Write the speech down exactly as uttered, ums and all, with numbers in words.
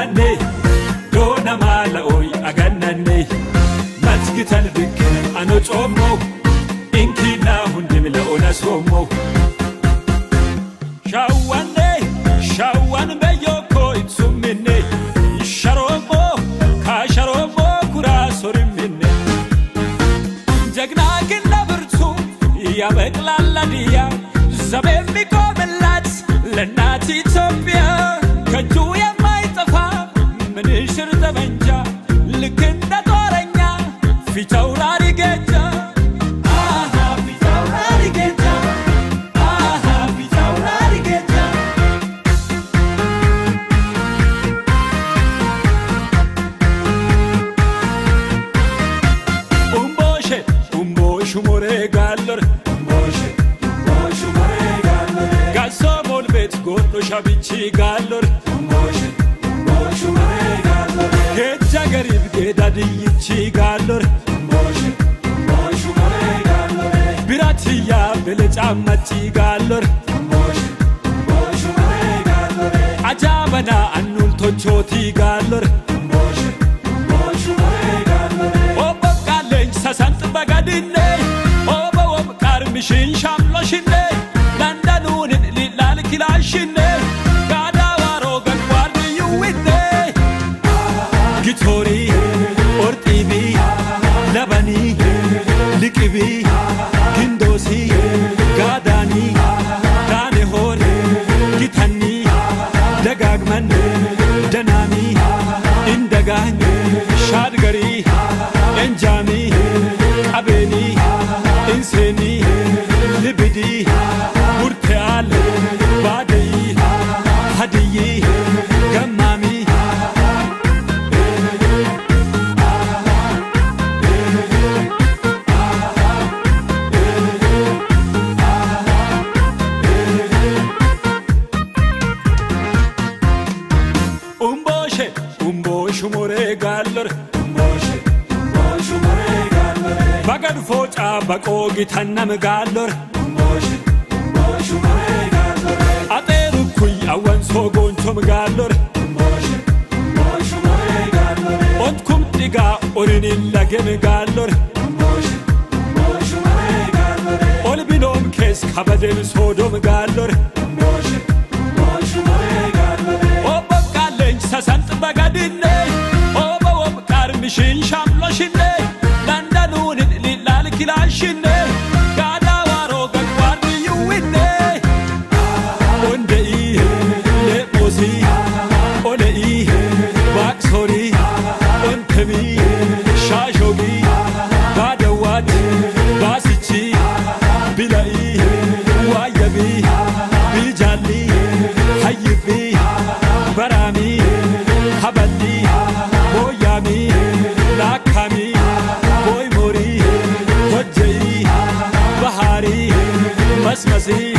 agannanne dona mala oy agannanne masgitan bikin ano chomo inkina hundimla ona somo shawanne shawan beyoko itsumine sharomo ka sharomo kura sorimine jagna kinna birtu ya beklalla diya zabemi komelat ለናት ኢትዮጵያ ከጁ የማይጠፋ ምንሽር ተበንጃ ልክ እንደ ጦረኛ ፊታው ላይ ገጃ አሃ ፊታው ላይ ገጃ አሃ ፊታው ላይ ገጃ ኡምቦሼ ኡምቦሹ ሞሬ ጋለር ኡምቦሼ ኡምቦሹ ሞሬ ጋለር ጋሶ Gordo shabichi galor Moshe Moshe mare galor Geja garib geda dichi galor Moshe Moshe mare galor Biratiya bele chammachi galor Moshe Moshe mare galor Ajabana annul tochoti galor Moshe Moshe mare galor Oba kalen sasant bagadine Oba ob karmishin shamloshine Kilashine gada waro ganwal you with day Gitori ortibi labani likibi gindosi gadani dane hor gitani dagagman danami indagan shadgari enjami abeni inseni libidi murteal Badai, hadiyi, gamami Umboshe, umboshu more galor Umboshe, umboshu more galor Bagad focha bako gitannam galor Umboshe, umboshu more galor Ateru kuy awan sogon chom galor Moshe Moshe mare galor Ontkum tiga orinin lagem galor Moshe Moshe mare galor Olbinom kes kabadem sodom galor Moshe Moshe mare galor Oba kalen sasant bagadine Oba ob karmishin shamloshine Landanunin lilal kilashine Gada waro ganwar you winne Olei, Baxori, Ontemi, Shajogi, Badawat, Basichi, Bilai, Wayabi, Bijali, Hayibi, Barami, Habali, Boyami, Lakami, Boy Mori, Hojai, Bahari, Masmasi.